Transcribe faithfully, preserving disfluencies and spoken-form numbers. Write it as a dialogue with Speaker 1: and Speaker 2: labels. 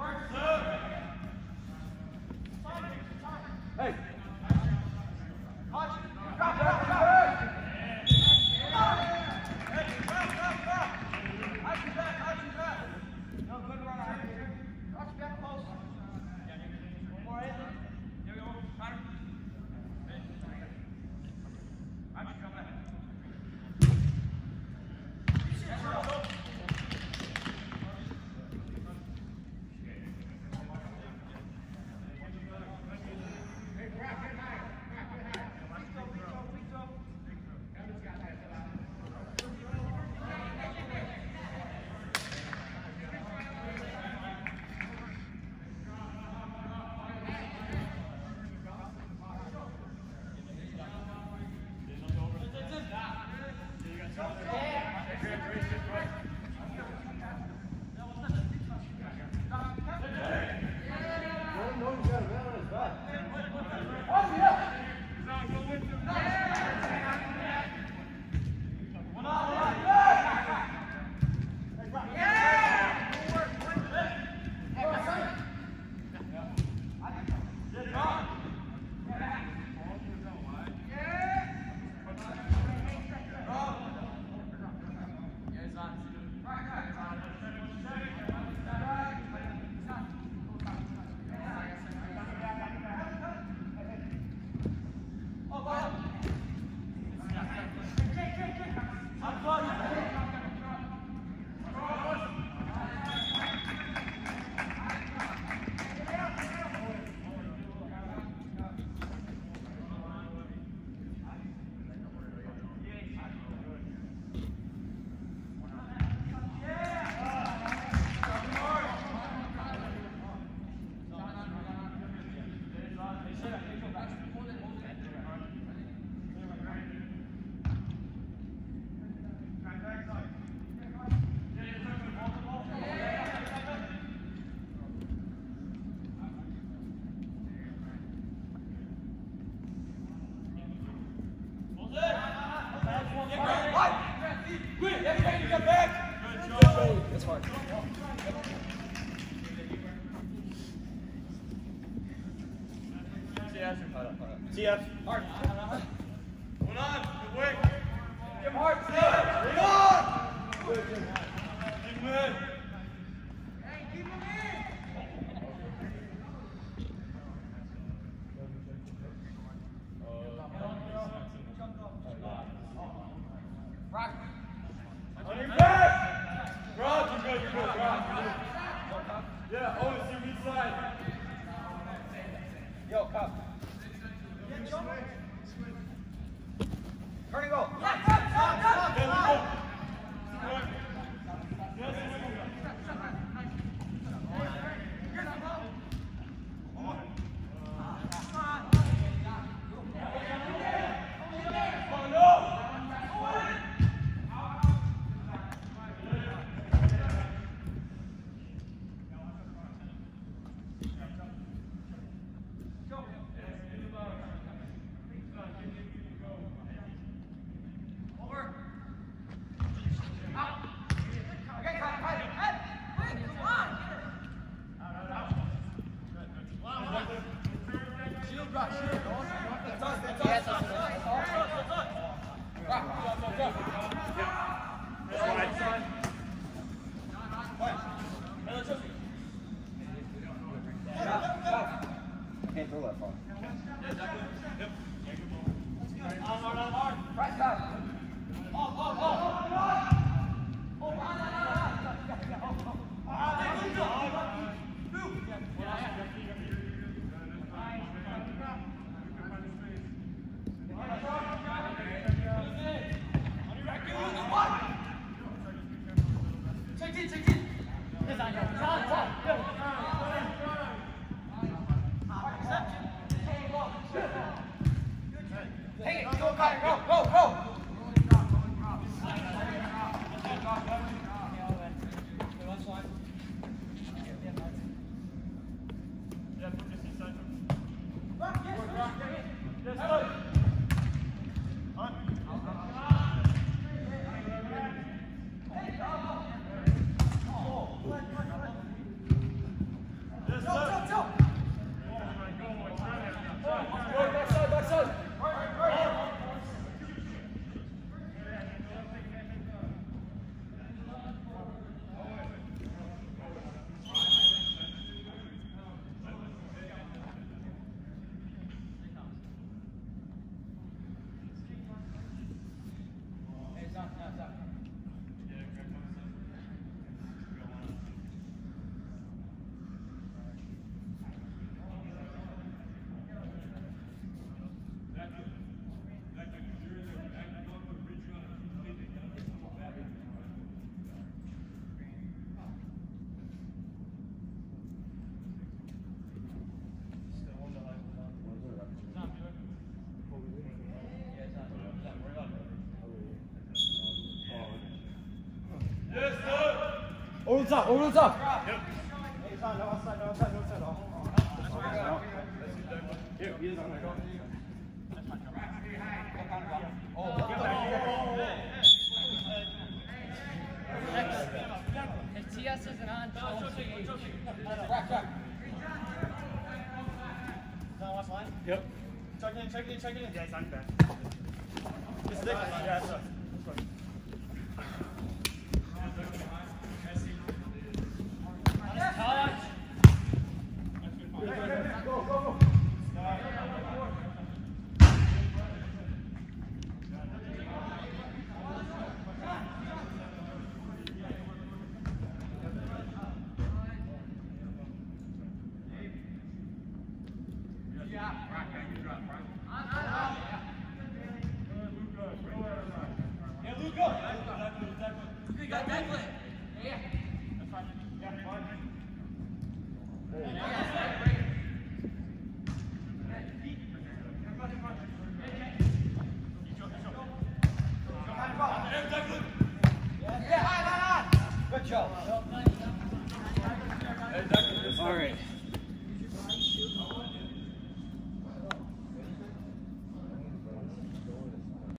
Speaker 1: That's hard. C F. Hard.
Speaker 2: Hold on. Good work.
Speaker 1: Give him hard. Bring on.
Speaker 2: Keep him in.
Speaker 3: Hey, keep him in.
Speaker 1: Rock.
Speaker 2: On your back. Rock, you're good. You're good. Rock, you're good. Yeah. Oh, it's your weak side.
Speaker 1: Yo, cup. Turn and go.
Speaker 3: Yeah, come, come, come.
Speaker 2: Yeah, let's go. Yes,
Speaker 1: Can't throw that far.
Speaker 3: Take it, go, go, go, go, go.
Speaker 2: the top, over the top.
Speaker 1: Yep. He's on, no outside, no outside, no outside. Oh. Here, he is on there.
Speaker 4: If T S isn't on,
Speaker 1: Rack, rack.
Speaker 2: Yep.
Speaker 1: Check it in, check it in, check it in.
Speaker 2: Yeah, he's on back.
Speaker 1: It's thick.
Speaker 2: Yeah, that's up.
Speaker 1: Good job.
Speaker 2: All right.